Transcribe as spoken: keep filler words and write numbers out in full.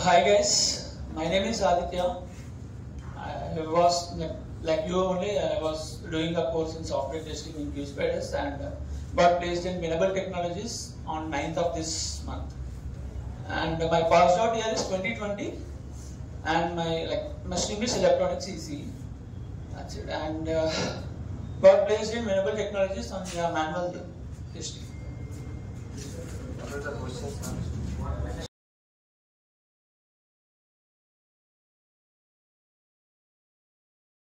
Hi guys, my name is Aditya. I was like, like you only. I was doing a course in software testing in QSpiders and uh, got placed in Winnable Technologies on ninth of this month. And my passed out year is twenty twenty, and my like my stream is electronics E C. That's it. And uh, got placed in Winnable Technologies on uh, manual testing. What are the questions?